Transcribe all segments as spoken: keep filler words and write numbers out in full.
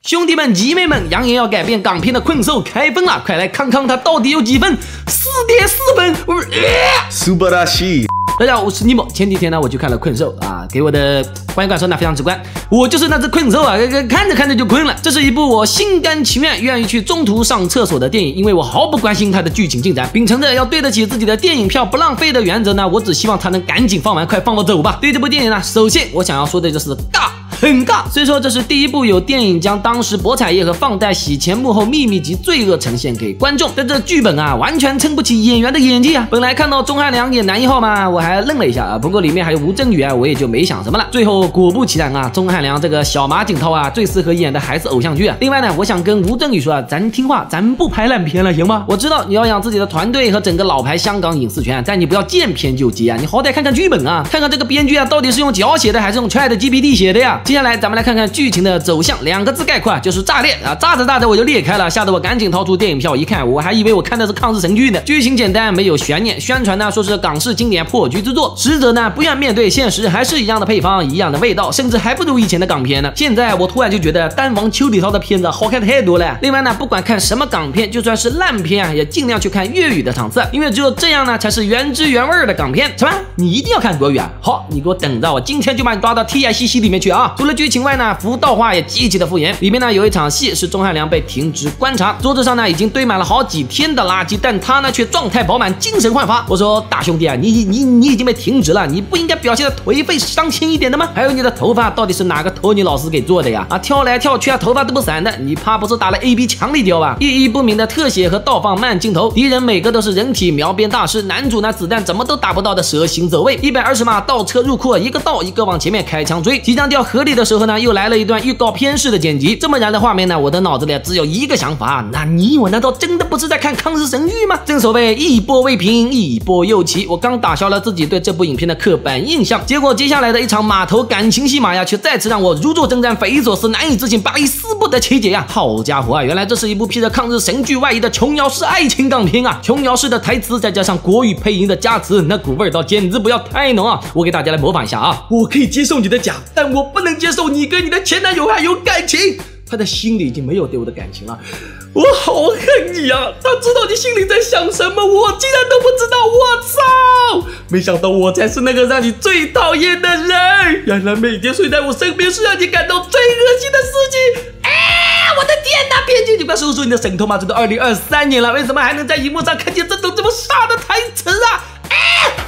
兄弟们、姐妹们，扬言要改变港片的困兽开分了，快来看看它到底有几分？四点四分！我是、呃、 素晴らしい。 大家好，我是尼莫。前几天呢，我去看了困兽啊，给我的观影感受呢非常直观，我就是那只困兽啊，看着看着就困了。这是一部我心甘情愿愿意去中途上厕所的电影，因为我毫不关心它的剧情进展，秉承着要对得起自己的电影票不浪费的原则呢，我只希望它能赶紧放完，快放我走吧。对这部电影呢，首先我想要说的就是尬。很尬，虽说这是第一部有电影将当时博彩业和放贷洗钱幕后秘密及罪恶呈现给观众，但这剧本啊完全撑不起演员的演技啊！本来看到钟汉良演男一号嘛，我还愣了一下啊，不过里面还有吴镇宇啊，我也就没想什么了。最后果不其然啊，钟汉良这个小马景涛啊，最适合演的还是偶像剧啊。另外呢，我想跟吴镇宇说啊，咱听话，咱不拍烂片了，行吗？我知道你要养自己的团队和整个老牌香港影视圈，但你不要见片就接啊，你好歹看看剧本啊，看看这个编剧啊到底是用脚写的还是用 Chat G P T 写的呀？接下来咱们来看看剧情的走向，两个字概括就是炸裂啊！炸着炸着我就裂开了，吓得我赶紧掏出电影票一看，我还以为我看的是抗日神剧呢。剧情简单，没有悬念，宣传呢说是港式经典破局之作，实则呢不愿面对现实，还是一样的配方，一样的味道，甚至还不如以前的港片呢。现在我突然就觉得单王邱礼涛的片子好看太多了。另外呢，不管看什么港片，就算是烂片啊，也尽量去看粤语的场次，因为只有这样呢才是原汁原味的港片。什么？你一定要看国语啊？好，你给我等着，我今天就把你抓到 T I C C 里面去啊！除了剧情外呢，服道话也极其的敷衍。里面呢有一场戏是钟汉良被停职观察，桌子上呢已经堆满了好几天的垃圾，但他呢却状态饱满，精神焕发。我说大兄弟啊，你你你已经被停职了，你不应该表现的颓废伤心一点的吗？还有你的头发到底是哪个托尼老师给做的呀？啊，跳来跳去啊，头发都不散的，你怕不是打了 A B 强力胶吧？意义不明的特写和倒放慢镜头，敌人每个都是人体描边大师，男主呢子弹怎么都打不到的蛇形走位，一百二十码倒车入库，一个倒一个往前面开枪追，即将掉河里的时候呢，又来了一段预告片式的剪辑。这么燃的画面呢，我的脑子里只有一个想法，那你我难道真的不是在看抗日神剧吗？正所谓一波未平一波又起，我刚打消了自己对这部影片的刻板印象，结果接下来的一场码头感情戏码呀，却再次让我如坐针毡，匪夷所思，难以置信，百思不得其解呀！好家伙啊，原来这是一部披着抗日神剧外衣的琼瑶式爱情港片啊！琼瑶式的台词再加上国语配音的加持，那股味道简直不要太浓啊！我给大家来模仿一下啊！我可以接受你的假，但我不能接受你跟你的前男友还有感情。他的心里已经没有对我的感情了，我好恨你啊！他知道你心里在想什么，我竟然都不知道，我操！没想到我才是那个让你最讨厌的人，原来每天睡在我身边是让你感到最恶心的事情。哎，我的天哪！编剧，你不要收收你的神头吗？这都二零二三年了，为什么还能在荧幕上看见这种这么傻的台词啊？哎！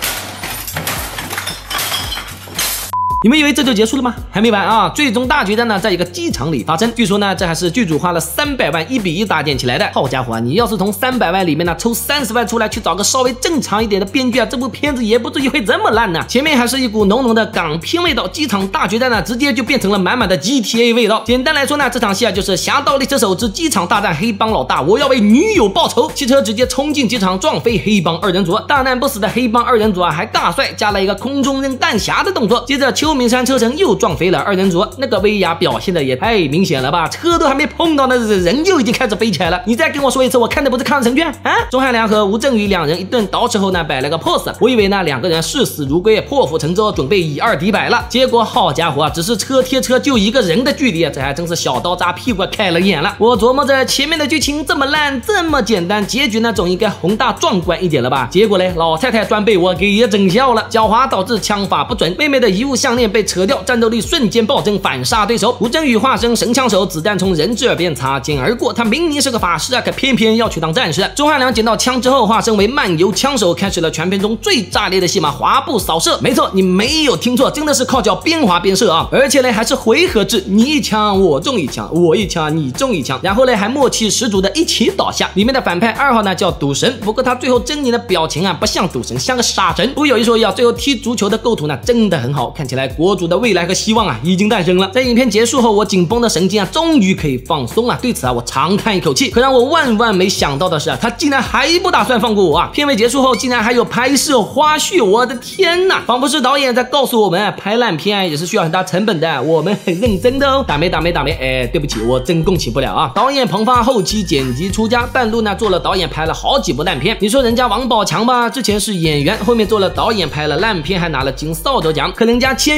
你们以为这就结束了吗？还没完啊！最终大决战呢，在一个机场里发生。据说呢，这还是剧组花了三百万一比一搭建起来的。好家伙啊，你要是从三百万里面呢抽三十万出来，去找个稍微正常一点的编剧啊，这部片子也不至于会这么烂呢。前面还是一股浓浓的港片味道，机场大决战呢，直接就变成了满满的 G T A 味道。简单来说呢，这场戏啊，就是《侠盗猎车手之机场大战黑帮老大》，我要为女友报仇。汽车直接冲进机场，撞飞黑帮二人组，大难不死的黑帮二人组啊，还大帅加了一个空中扔弹匣的动作。接着秋名山车神又撞飞了二人组，那个威亚表现的也太明显了吧！车都还没碰到，那人就已经开始飞起来了。你再跟我说一次，我看的不是抗日神剧啊！钟汉良和吴镇宇两人一顿捯饬后呢，摆了个 pose， 我以为呢两个人视死如归，破釜沉舟，准备以二敌百了。结果好家伙，只是车贴车就一个人的距离，这还真是小刀扎屁股开了眼了。我琢磨着前面的剧情这么烂，这么简单，结局呢总应该宏大壮观一点了吧？结果嘞，老太太专被我给也整笑了，狡猾导致枪法不准，妹妹的遗物项链被扯掉，战斗力瞬间暴增，反杀对手。吴镇宇化身神枪手，子弹从人质耳边擦肩而过。他明明是个法师啊，可偏偏要去当战士。钟汉良捡到枪之后，化身为漫游枪手，开始了全片中最炸裂的戏码——滑步扫射。没错，你没有听错，真的是靠脚边滑边射啊！而且呢，还是回合制，你一枪我中一枪，我一枪你中一枪，然后呢还默契十足的一起倒下。里面的反派二号呢叫赌神，不过他最后狰狞的表情啊，不像赌神，像个傻神。不过有一说一啊，最后踢足球的构图呢真的很好，看起来国足的未来和希望啊已经诞生了。在影片结束后，我紧绷的神经啊终于可以放松了。对此啊，我长叹一口气。可让我万万没想到的是啊，他竟然还不打算放过我啊！片尾结束后竟然还有拍摄花絮，我的天哪！仿佛是导演在告诉我们，拍烂片也是需要很大成本的，我们很认真的哦。打没打没打没，哎，对不起，我真供起不了啊！导演彭发后期剪辑出家，半路呢做了导演，拍了好几部烂片。你说人家王宝强吧，之前是演员，后面做了导演，拍了烂片，还拿了金扫帚奖。可人家谦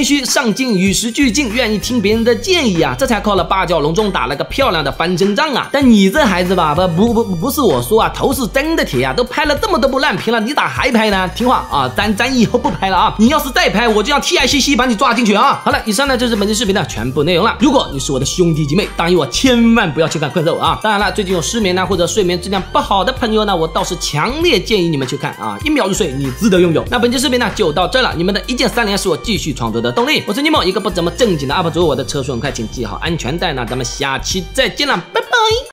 谦虚上进，与时俱进，愿意听别人的建议啊，这才靠了八角笼中打了个漂亮的翻身仗啊。但你这孩子吧，不不不不是我说啊，头是真的铁啊，都拍了这么多部烂片了，你咋还拍呢？听话啊，咱咱以后不拍了啊，你要是再拍，我就让 T I C C 把你抓进去啊。好了，以上呢就是本期视频的全部内容了。如果你是我的兄弟姐妹，答应我千万不要去看困兽啊。当然了，最近有失眠呢或者睡眠质量不好的朋友呢，我倒是强烈建议你们去看啊，一秒入睡，你值得拥有。那本期视频呢就到这了，你们的一键三连是我继续创作的动力。我是尼莫，一个不怎么正经的 U P 主，我的车速很快，请系好安全带。那咱们下期再见了，拜拜。